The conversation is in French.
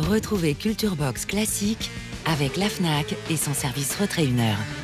Retrouvez Culture Box classique avec la Fnac et son service retrait 1 heure.